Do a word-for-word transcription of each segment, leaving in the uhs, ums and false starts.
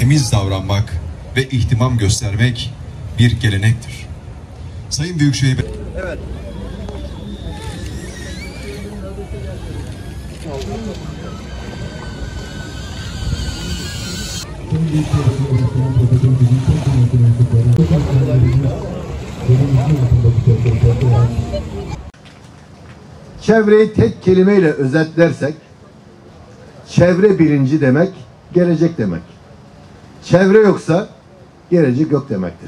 temiz davranmak ve ihtimam göstermek bir gelenektir. Sayın Büyükşehir Belediye... Evet. Çevreyi tek kelimeyle özetlersek, çevre bilinci demek, gelecek demek. Çevre yoksa gelecek yok demektir.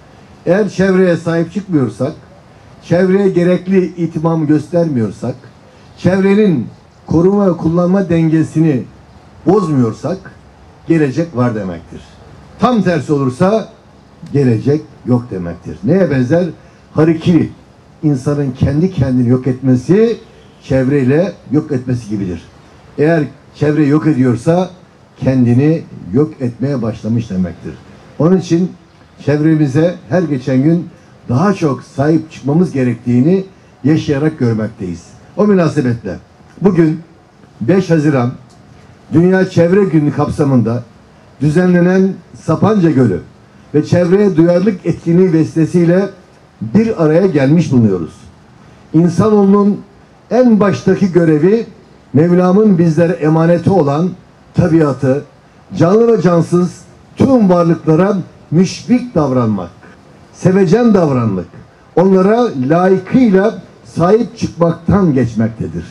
Eğer çevreye sahip çıkmıyorsak, çevreye gerekli ihtimam göstermiyorsak, çevrenin koruma ve kullanma dengesini bozmuyorsak, gelecek var demektir. Tam tersi olursa, gelecek yok demektir. Neye benzer? Harikiri, insanın kendi kendini yok etmesi, çevreyle yok etmesi gibidir. Eğer çevre yok ediyorsa, kendini yok etmeye başlamış demektir. Onun için çevremize her geçen gün daha çok sahip çıkmamız gerektiğini yaşayarak görmekteyiz. O münasebetle bugün beş Haziran Dünya Çevre Günü kapsamında düzenlenen Sapanca Gölü ve çevreye duyarlılık etkinliği vesilesiyle bir araya gelmiş bulunuyoruz. İnsanoğlunun en baştaki görevi Mevlam'ın bizlere emaneti olan tabiatı, canlı ve cansız tüm varlıklara müşfik davranmak, sevecen davranmak, onlara layıkıyla sahip çıkmaktan geçmektedir.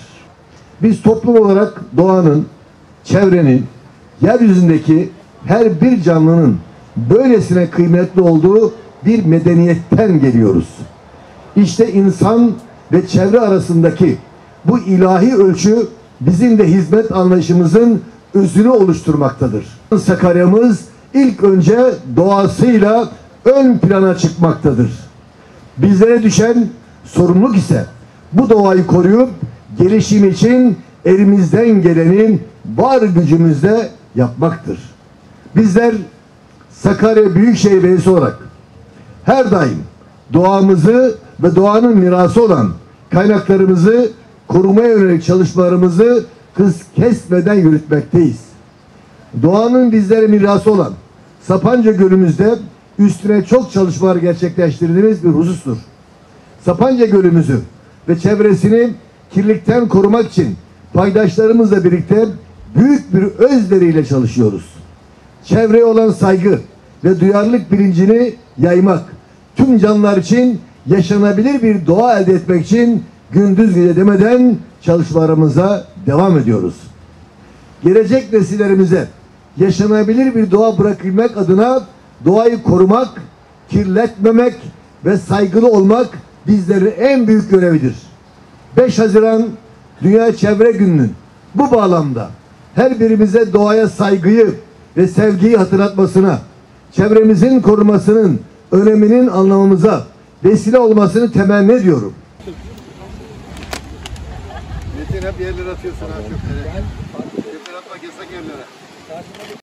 Biz toplum olarak doğanın, çevrenin, yeryüzündeki her bir canlının böylesine kıymetli olduğu bir medeniyetten geliyoruz. İşte insan ve çevre arasındaki bu ilahi ölçü bizim de hizmet anlayışımızın özünü oluşturmaktadır. Sakarya'mız ilk önce doğasıyla ön plana çıkmaktadır. Bizlere düşen sorumluluk ise bu doğayı koruyup gelişim için elimizden geleni var gücümüzle yapmaktır. Bizler Sakarya Büyükşehir Belediyesi olarak her daim doğamızı ve doğanın mirası olan kaynaklarımızı korumaya yönelik çalışmalarımızı hız kesmeden yürütmekteyiz. Doğanın bizlere mirası olan Sapanca Gölümüzde üstüne çok çalışmalar gerçekleştirdiğimiz bir husustur. Sapanca Gölümüzü ve çevresini kirlilikten korumak için paydaşlarımızla birlikte büyük bir özveriyle çalışıyoruz. Çevreye olan saygı ve duyarlılık bilincini yaymak, tüm canlılar için yaşanabilir bir doğa elde etmek için gündüz gece demeden çalışmalarımıza devam ediyoruz. Gelecek nesillerimize yaşanabilir bir doğa bırakabilmek adına doğayı korumak, kirletmemek ve saygılı olmak bizlerin en büyük görevidir. beş Haziran Dünya Çevre Günü'nün bu bağlamda her birimize doğaya saygıyı ve sevgiyi hatırlatmasına, çevremizin korumasının öneminin anlamamıza vesile olmasını temenni ediyorum. Metin hep yerlere atıyorsun ha çöpleri. Çöpleri atmak yasak yerlere.